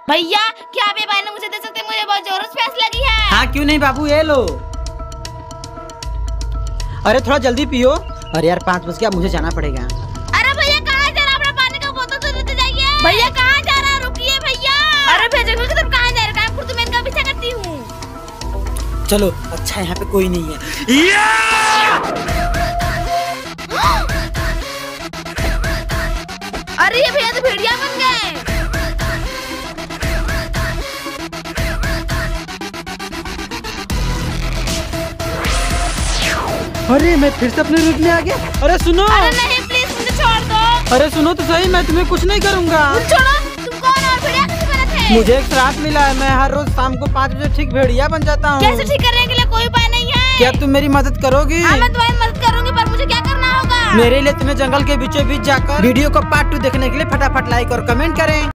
भैया क्या आप ये पानी मुझे दे सकते हैं? मुझे बहुत जोरों से प्यास लगी है। हाँ क्यों नहीं बाबू, ये लो। अरे थोड़ा जल्दी पियो। अरे यार 5 बज गया, मुझे जाना पड़ेगा। अरे भैया कहाँ जा रहा है? अपना पानी का बोतल तो लेते जाइए। भैया कहाँ जा रहा है? रुकिए भैया। अरे भैया जंगल की तरफ कहाँ जा रहे हैं? मैं इनका पीछा करती हूँ। चलो अच्छा यहाँ पे कोई नहीं है। अरे ये भैया तो भेड़िया बन गए। अरे मैं फिर से अपने रूप में आ गया। अरे सुनो। अरे नहीं प्लीज मुझे छोड़ दो। अरे सुनो तो सही, मैं तुम्हें कुछ नहीं करूँगा। छोड़ो। तुम कौन और भेड़िया कैसे बने थे? मुझे एक श्राप मिला है, मैं हर रोज शाम को 5 बजे ठीक भेड़िया बन जाता हूँ। कैसे ठीक करने के लिए कोई उपाय नहीं है? क्या तुम मेरी मदद करोगी? हाँ मैं तुम्हारी मदद करूंगी, पर मुझे क्या करना होगा? मेरे लिए तुम्हें जंगल के बीचों बीच जाकर वीडियो को पार्ट 2 देखने के लिए फटाफट लाइक और कमेंट करें।